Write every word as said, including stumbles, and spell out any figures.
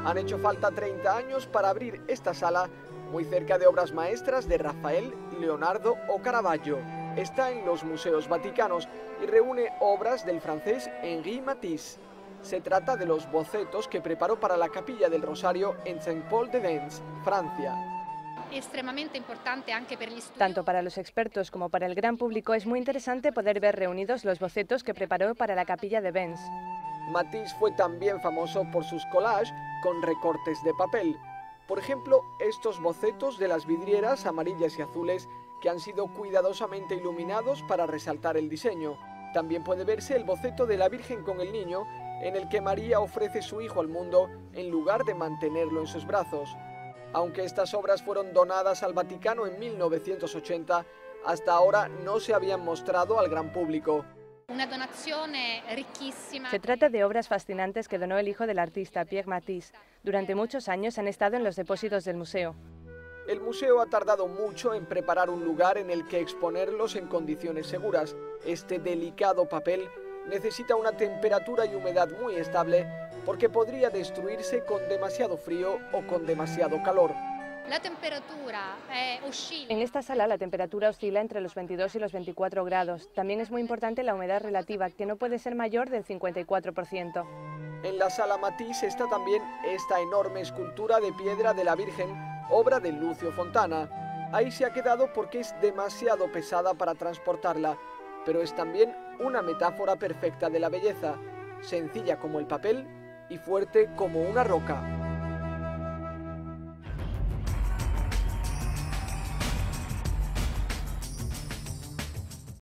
Han hecho falta treinta años para abrir esta sala, muy cerca de obras maestras de Rafael, Leonardo o Caravaggio. Está en los museos vaticanos y reúne obras del francés Henri Matisse. Se trata de los bocetos que preparó para la Capilla del Rosario en Saint-Paul-de-Vence, Francia. Extremadamente importante anche per gli studi- Tanto para los expertos como para el gran público es muy interesante poder ver reunidos los bocetos que preparó para la Capilla de Vence. Matisse fue también famoso por sus collages con recortes de papel. Por ejemplo, estos bocetos de las vidrieras amarillas y azules que han sido cuidadosamente iluminados para resaltar el diseño. También puede verse el boceto de la Virgen con el Niño, en el que María ofrece su hijo al mundo en lugar de mantenerlo en sus brazos. Aunque estas obras fueron donadas al Vaticano en mil novecientos ochenta, hasta ahora no se habían mostrado al gran público. Una donazione ricchissima. Se trata de obras fascinantes que donó el hijo del artista, Pierre Matisse. Durante muchos años han estado en los depósitos del museo. El museo ha tardado mucho en preparar un lugar en el que exponerlos en condiciones seguras. Este delicado papel necesita una temperatura y humedad muy estable porque podría destruirse con demasiado frío o con demasiado calor. La temperatura eh, oscilla. En esta sala la temperatura oscila entre los veintidós y los veinticuatro grados. También es muy importante la humedad relativa, que no puede ser mayor del cincuenta y cuatro por ciento. En la sala Matisse está también esta enorme escultura de piedra de la Virgen, obra de Lucio Fontana. Ahí se ha quedado porque es demasiado pesada para transportarla, pero es también una metáfora perfecta de la belleza, sencilla como el papel y fuerte como una roca.